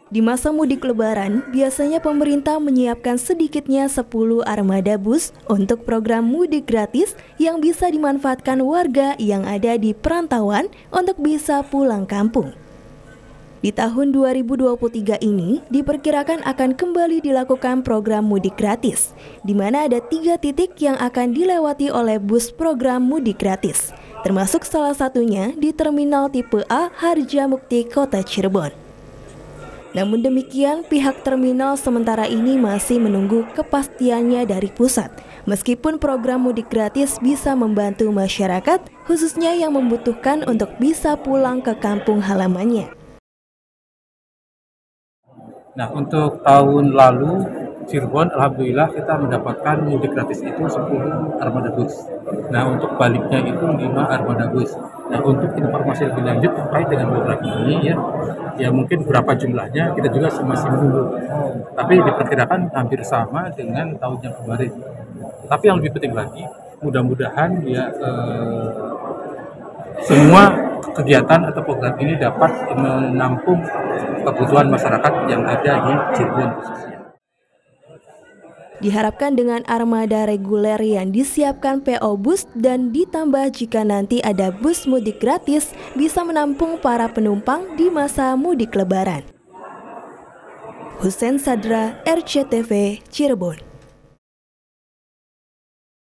Di masa mudik lebaran, biasanya pemerintah menyiapkan sedikitnya 10 armada bus untuk program mudik gratis yang bisa dimanfaatkan warga yang ada di perantauan untuk bisa pulang kampung. Di tahun 2023 ini, diperkirakan akan kembali dilakukan program mudik gratis, di mana ada 3 titik yang akan dilewati oleh bus program mudik gratis, termasuk salah satunya di Terminal Tipe A Harjamukti, Kota Cirebon. Namun demikian, pihak terminal sementara ini masih menunggu kepastiannya dari pusat. Meskipun program mudik gratis bisa membantu masyarakat, khususnya yang membutuhkan untuk bisa pulang ke kampung halamannya. Nah, untuk tahun lalu, Cirebon, alhamdulillah kita mendapatkan mudik gratis itu 10 armada bus. Nah, untuk baliknya itu 5 armada bus. Nah, untuk informasi lebih lanjut terkait dengan program ini ya mungkin berapa jumlahnya kita juga masih menunggu. Tapi diperkirakan hampir sama dengan tahun yang kemarin. Tapi yang lebih penting lagi, mudah-mudahan semua kegiatan atau program ini dapat menampung kebutuhan masyarakat yang ada di Cirebon khususnya. Diharapkan dengan armada reguler yang disiapkan PO Bus dan ditambah jika nanti ada bus mudik gratis bisa menampung para penumpang di masa mudik lebaran. Husein Sadra, RCTV, Cirebon.